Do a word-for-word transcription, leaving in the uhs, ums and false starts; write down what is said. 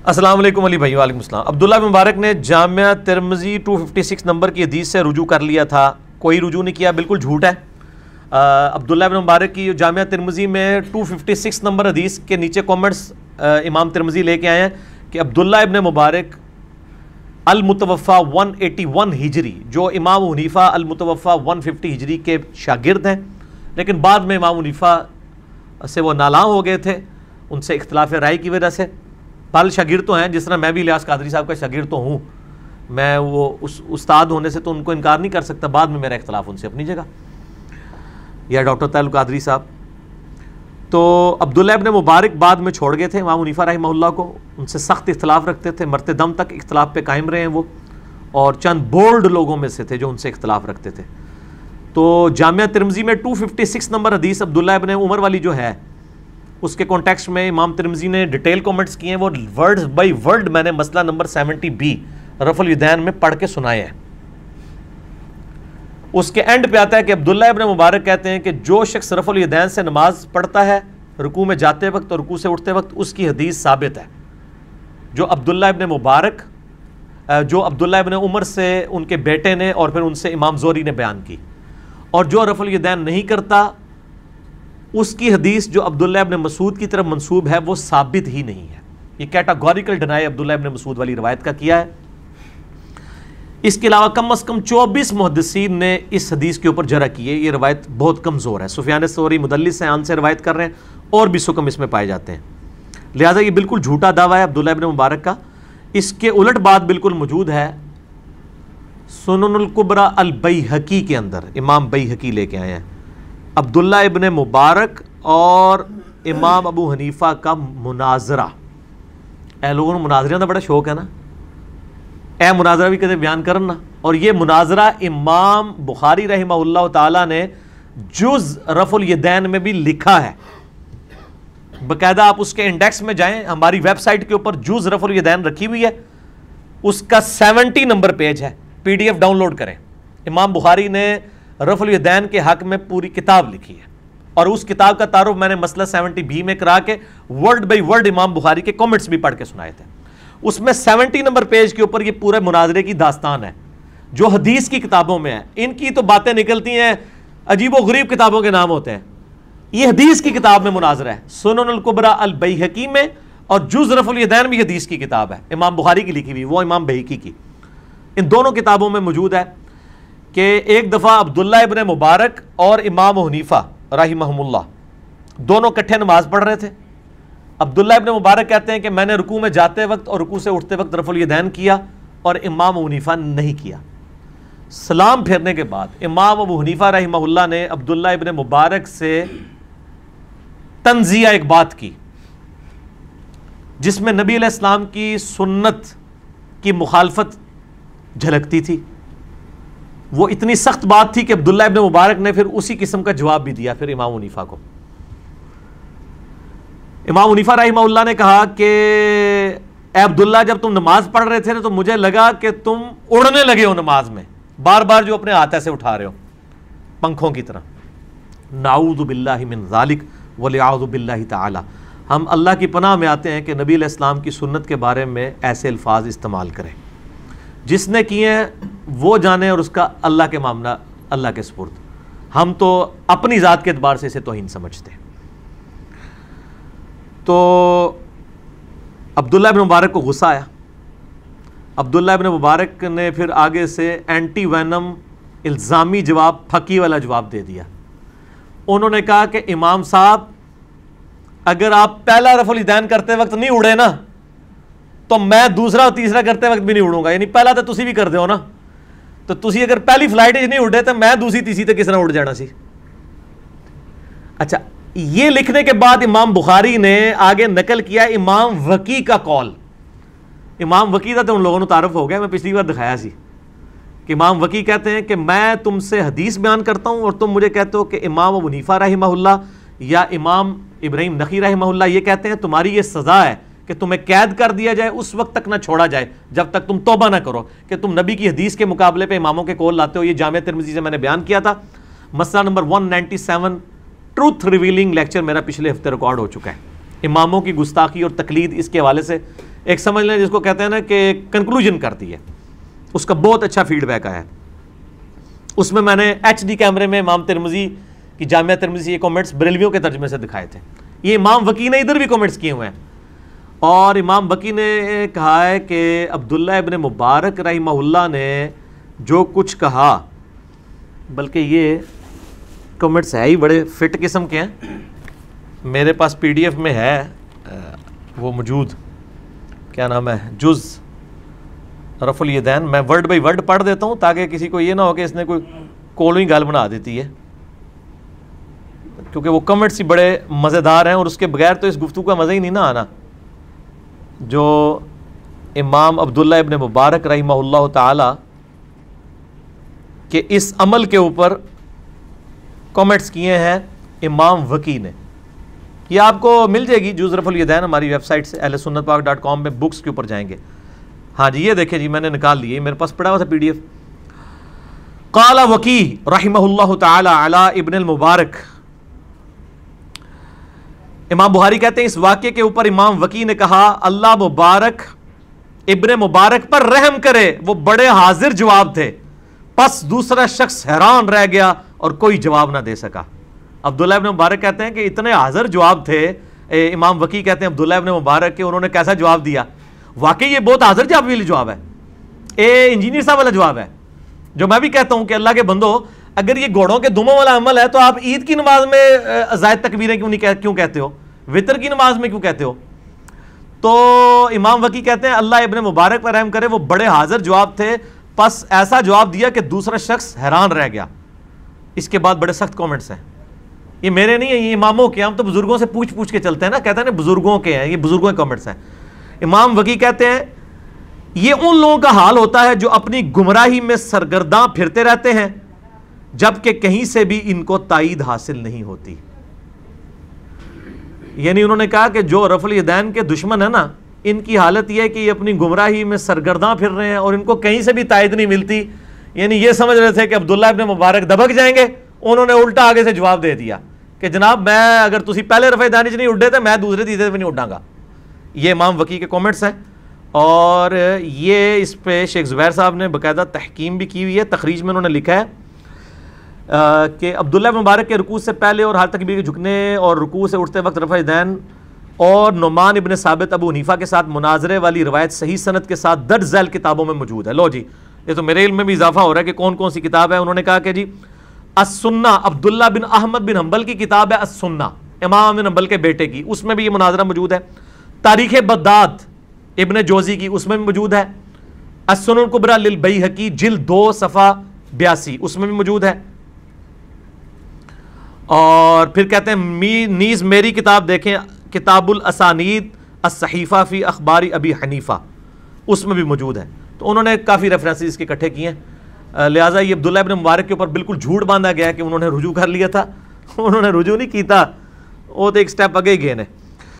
السلام علیکم علی بھائی، وعلیکم السلام۔ عبداللہ بن مبارک نے جامعہ ترمذی دو سو چھپن نمبر کی حدیث سے رجوع کر لیا تھا، کوئی رجوع نہیں کیا، بالکل جھوٹ ہے۔ عبداللہ بن مبارک کی جامعہ ترمذی میں دو سو چھپن نمبر حدیث کے نیچے کومنٹس امام ترمذی لے کے آئے ہیں کہ عبداللہ ابن مبارک المتوفہ ایک سو اکیاسی ہجری، جو امام حنیفہ المتوفہ ایک سو پچاس ہجری کے شاگرد ہیں، لیکن بعد میں امام حنیفہ سے وہ نالاں ہو گئے تھے ان سے اختلاف رائے کی وجہ سے۔ پال شاگرد تو ہیں، جس طرح میں بھی الیاس قادری صاحب کا شاگرد تو ہوں، میں وہ اس استاد ہونے سے تو ان کو انکار نہیں کر سکتا، بعد میں میرا اختلاف ان سے اپنی جگہ، یا ڈاکٹر طاہر القادری صاحب۔ تو عبداللہ ابن مبارک بعد میں چھوڑ گئے تھے امام حنیفہ رحمہ اللہ کو، ان سے سخت اختلاف رکھتے تھے، مرتے دم تک اختلاف پہ قائم رہے ہیں وہ، اور چند بولڈ لوگوں میں سے تھے جو ان سے اختلاف رکھتے تھے۔ تو جامعہ ترمذی میں دو سو چھپن نمبر حدیث عبداللہ ابن عمر والی جو ہے، اس کے کانٹیکسٹ میں امام ترمذی نے ڈیٹیل کومنٹس کیے ہیں، وہ ورڈ بائی ورڈ میں نے مسئلہ نمبر سیونٹی بی رفع الیدین میں پڑھ کے سنائے ہیں۔ اس کے اینڈ پہ آتا ہے کہ عبداللہ ابن مبارک کہتے ہیں کہ جو شخص رفع الیدین سے نماز پڑھتا ہے رکوع میں جاتے وقت اور رکوع سے اٹھتے وقت، اس کی حدیث ثابت ہے۔ جو عبداللہ ابن مبارک جو عبداللہ ابن عمر سے ان کے بیٹے نے اور پھر ان سے امام زہری نے بیان کی، اور جو رفع الیدین نہیں کرتا اس کی حدیث جو عبداللہ ابن مسعود کی طرف منسوب ہے وہ ثابت ہی نہیں ہے۔ یہ کیٹاگوریکل ڈینائی عبداللہ ابن مسعود والی روایت کا کیا ہے۔ اس کے علاوہ کم از کم چوبیس محدثین نے اس حدیث کے اوپر جرح کی ہے، یہ روایت بہت کمزور ہے۔ سفیان ثوری مدلس ہیں، ان سے روایت کر رہے ہیں، اور بھی سکم اس میں پائے جاتے ہیں، لہٰذا یہ بالکل جھوٹا دعویٰ ہے عبداللہ ابن مبارک کا۔ اس کے الٹ بات بالکل موجود ہے سنن الکبریٰ البیہقی کے اندر، امام بیہقی لے کے آئے ہیں، عبداللہ ابن مبارک اور امام ابو حنیفہ کا مناظرہ۔ اے لوگوں نے مناظرہ کا بڑا شوق ہے نا، اے مناظرہ بھی کدے بیان کرنا، اور یہ مناظرہ امام بخاری رحمہ اللہ تعالیٰ نے جز رفع الیدین میں بھی لکھا ہے، باقاعدہ آپ اس کے انڈیکس میں جائیں، ہماری ویب سائٹ کے اوپر جز رفع الیدین رکھی ہوئی ہے، اس کا سیونٹی نمبر پیج ہے، P D F download کریں۔ امام بخاری نے رفع الیدین کے حق میں پوری کتاب لکھی ہے، اور اس کتاب کا تعارف میں نے مسئلہ سیونٹی بی میں کرا کے ورڈ بائی ورڈ امام بخاری کے کومنٹس بھی پڑھ کے سنائے تھے۔ اس میں سیونٹی نمبر پیج کے اوپر یہ پورے مناظرے کی داستان ہے جو حدیث کی کتابوں میں ہے۔ ان کی تو باتیں نکلتی ہیں، عجیب و غریب کتابوں کے نام ہوتے ہیں، یہ حدیث کی کتاب میں مناظرہ ہے، سنن الکبریٰ البیہقی میں، اور جز رفع الیدین بھی حدیث کی کتاب ہے، امام بخاری کی لکھی ہوئی، وہ امام بیہقی کی۔ ان دونوں کتابوں میں موجود ہے کہ ایک دفعہ عبداللہ ابن مبارک اور امام حنیفہ رحمہم اللہ دونوں کٹھے نماز پڑھ رہے تھے۔ عبداللہ ابن مبارک کہتے ہیں کہ میں نے رکوع میں جاتے وقت اور رکوع سے اٹھتے وقت رفع الیدین کیا، اور امام حنیفہ نہیں کیا۔ سلام پھیرنے کے بعد امام ابو حنیفہ رحمہ اللہ نے عبداللہ ابن مبارک سے تنزیہ ایک بات کی جس میں نبی علیہ السلام کی سنت کی مخالفت جھلکتی تھی۔ وہ اتنی سخت بات تھی کہ عبداللہ ابن مبارک نے پھر اسی قسم کا جواب بھی دیا پھر امام حنیفہ کو۔ امام حنیفہ رحمہ اللہ نے کہا کہ اے عبداللہ، جب تم نماز پڑھ رہے تھے تو مجھے لگا کہ تم اڑنے لگے ہو نماز میں، بار بار جو اپنے ہاتھ ایسے اٹھا رہے ہو پنکھوں کی طرح۔ نعوذ باللہ من ذالک ولیعوذ باللہ تعالی، ہم اللہ کی پناہ میں آتے ہیں کہ نبی علیہ السلام کی سنت کے بارے میں ایسے الفاظ استعمال کریں۔ جس نے کیے ہیں وہ جانے، اور اس کا اللہ کے معاملہ اللہ کے سپرد، ہم تو اپنی ذات کے اعتبار سے اسے توہین سمجھتے ہیں۔ تو عبداللہ ابن مبارک کو غصہ آیا، عبداللہ ابن مبارک نے پھر آگے سے اینٹی وینم الزامی جواب، پھکی والا جواب دے دیا۔ انہوں نے کہا کہ امام صاحب، اگر آپ پہلا رفع الیدین کرتے وقت نہیں اڑے نا تو میں دوسرا اور تیسرا کرتے وقت بھی نہیں اڑوں گا، یعنی پہلا تو تسی بھی کر دے ہو نا، تو تسی اگر پہلی فلائٹ نہیں اڑے تو میں دوسری تیسری تے کس طرح اڑ جانا سی۔ اچھا، یہ لکھنے کے بعد امام بخاری نے آگے نقل کیا امام وکی کا قول۔ امام وکی کا تو ان لوگوں نے تعارف ہو گیا، میں پچھلی بار دکھایا سی کہ امام وکی کہتے ہیں کہ میں تم سے حدیث بیان کرتا ہوں اور تم مجھے کہتے ہو کہ امام ابو حنیفہ رحمہ اللہ یا امام ابراہیم نخعی رحمہ اللہ یہ کہتے ہیں تمہاری یہ سزا ہے کہ تمہیں قید کر دیا جائے، اس وقت تک نہ چھوڑا جائے جب تک تم توبہ نہ کرو کہ تم نبی کی حدیث کے مقابلے پہ اماموں کے قول لاتے ہو۔ یہ جامعہ ترمذی سے میں نے بیان کیا تھا، مسئلہ نمبر ایک سو سینتاسی، ٹروتھ ریویلنگ لیکچر میرا پچھلے ہفتے ریکارڈ ہو چکا ہے۔ اماموں کی گستاخی اور تقلید اس کے حوالے سے ایک سمجھ لیں جس کو کہتے ہیں نا کہ کنکلوژن کرتی ہے، اس کا بہت اچھا فیڈ بیک آیا ہے۔ اس میں میں نے ایچ ڈی کیمرے میں امام ترمذی کی جامعہ ترمذی یہ کومنٹس بریلویوں کے ترجمے سے دکھائے تھے۔ یہ امام وکی نے ادھر بھی کومنٹس کیے ہوئے ہیں، اور امام وکی نے کہا ہے کہ عبداللہ ابن مبارک رحمہ اللہ نے جو کچھ کہا، بلکہ یہ کومنٹس ہے ہی بڑے فٹ قسم کے ہیں، میرے پاس پی ڈی ایف میں ہے وہ موجود، کیا نام ہے، جز رفع الیدین، میں ورڈ بائی ورڈ پڑھ دیتا ہوں تاکہ کسی کو یہ نہ ہو کہ اس نے کوئی کولوئی گال بنا دیتی ہے، کیونکہ وہ کمنٹس ہی بڑے مزیدار ہیں اور اس کے بغیر تو اس گفتگو کا مزہ ہی نہیں نہ آنا۔ جو امام عبداللہ ابن مبارک رحمہ اللہ تعالی کہ اس عمل کے اوپر کامنٹس کیے ہیں امام وکی نے، یہ آپ کو مل جائے گی جز رفع الیدین ہماری ویب سائٹ سے اہل سنت پاک ڈاٹ کام میں بکس کے اوپر جائیں گے۔ ہاں جی یہ دیکھیں جی، میں نے نکال لی ہے، میرے پاس پڑا ہوا تھا پی ڈی ایف۔ قال وکی رحمہ اللہ تعالی علی ابن المبارک، امام بخاری کہتے ہیں اس واقعے کے اوپر امام وکی نے کہا اللہ مبارک ابن مبارک پر رحم کرے، وہ بڑے حاضر جواب تھے، پس دوسرا شخص حیران رہ گیا اور کوئی جواب نہ دے سکا۔ عبداللہ ابن مبارک کہتے ہیں کہ اتنے حاضر جواب تھے، امام وکی کہتے ہیں عبداللہ ابن مبارک کہ انہوں نے کیسا جواب دیا، واقعی یہ بہت حاضر جواب والی جواب ہے، اے انجینئر صاحب والا جواب ہے، جو میں بھی کہتا ہوں کہ اللہ کے بندو اگر یہ گھوڑوں کے دموں والا عمل ہے تو آپ عید کی نماز میں زائد تکبیریں کیوں نہیں کیوں کہتے ہو، وطر کی نماز میں کیوں کہتے ہو؟ تو امام وکی کہتے ہیں اللہ ابن مبارک پر رحم کرے، وہ بڑے حاضر جواب تھے، پس ایسا جواب دیا کہ دوسرا شخص حیران رہ گیا۔ اس کے بعد بڑے سخت کومنٹس ہیں، یہ میرے نہیں ہیں، یہ اماموں کے، ہم تو بزرگوں سے پوچھ پوچھ کے چلتے ہیں نا، کہتے ہیں نا بزرگوں کے ہیں، یہ بزرگوں کے کومنٹس ہیں۔ امام وکی کہتے ہیں یہ ان لوگوں کا حال ہوتا ہے جو اپنی گمراہی میں سرگرداں پھرتے رہتے ہیں جبکہ کہیں سے بھی ان کو تائید حاصل نہیں ہوتی۔ یعنی انہوں نے کہا کہ جو رفع الیدین کے دشمن ہیں نا، ان کی حالت یہ ہے کہ یہ اپنی گمراہی میں سرگرداں پھر رہے ہیں اور ان کو کہیں سے بھی تائید نہیں ملتی، یعنی یہ سمجھ رہے تھے کہ عبداللہ ابن مبارک دبک جائیں گے، انہوں نے الٹا آگے سے جواب دے دیا کہ جناب میں اگر تسی پہلے رفع الیدین نہیں اڈے تھے میں دوسرے تیسرے پہ نہیں اڈاں گا۔ یہ امام وکی کے کومنٹس ہیں، اور یہ اس پہ شیخ زبیر صاحب نے باقاعدہ تحکیم بھی کی ہوئی ہے، تخریج میں انہوں نے لکھا ہے کہ عبداللہ مبارک کے رکوع سے پہلے اور حال تکبیر کے جھکنے اور رکوع سے اٹھتے وقت رفع الیدین اور نعمان ابن ثابت ابو حنیفہ کے ساتھ مناظرے والی روایت صحیح سند کے ساتھ درج ذیل کتابوں میں موجود ہے۔ لو جی یہ تو میرے علم میں بھی اضافہ ہو رہا ہے کہ کون کون سی کتاب ہے۔ انہوں نے کہا کہ جی السنہ عبداللہ بن احمد بن حنبل کی کتاب ہے السنہ، امام بن حنبل کے بیٹے کی، اس میں بھی یہ مناظرہ موجود ہے۔ تاریخ بغداد ابن جوزی کی، اس میں بھی موجود ہے۔ السنن الکبریٰ للبیہقی جلد دو صفحہ بیاسی، اس میں بھی موجود ہے۔ اور پھر کہتے ہیں نیز میری کتاب دیکھیں کتاب الاسانید الصحیفہ فی اخبار ابی حنیفہ، اس میں بھی موجود ہے۔ تو انہوں نے کافی ریفرنسز اس کے اکٹھے کیے ہیں، لہٰذا یہ عبداللہ ابن مبارک کے اوپر بالکل جھوٹ باندھا گیا کہ انہوں نے رجوع کر لیا تھا، انہوں نے رجوع نہیں کیتا، وہ تو ایک سٹیپ آگے ہی گئے نے۔